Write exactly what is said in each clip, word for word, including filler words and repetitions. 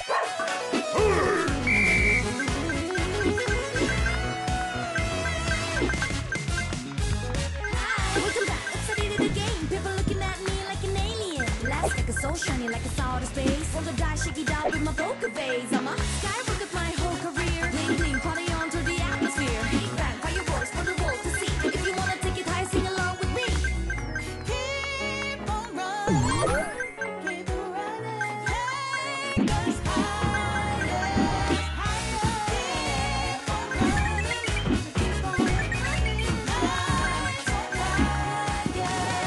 So shiny like it's outer space. Roll the dice, shake it out with my poker face. I'm a skyrocket my whole career. Bling bling, party on through the atmosphere. Big bang, fireworks for the world to see. If you wanna take it high, sing along with me. Keep on running, keep on running. Take us higher, higher. Keep on running, keep on running. Lights on fire.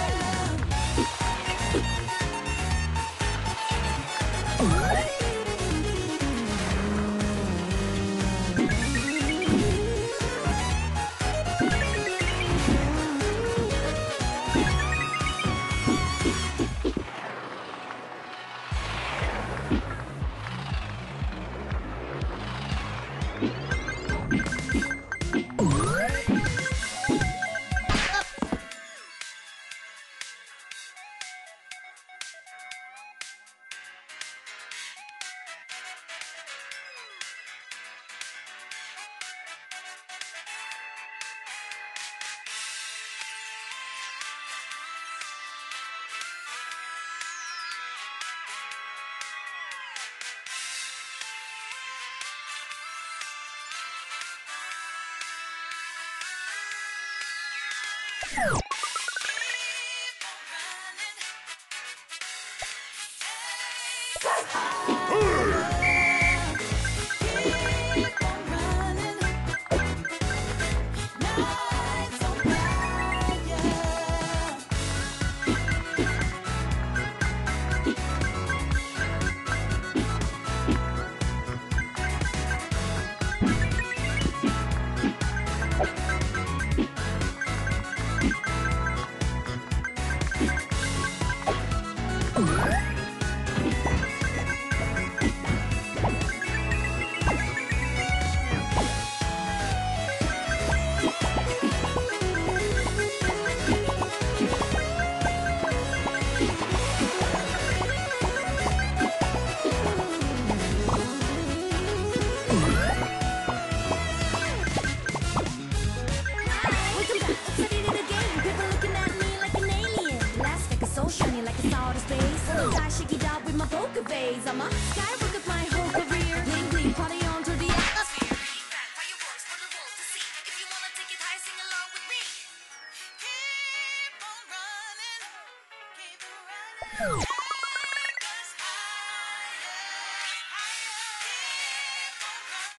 I'm a skyrocket my whole career. Bling bling, party on through the atmosphere. Big bang, fireworks for the world to see. If you wanna take it high, sing along with me. Keep on running, keep on running.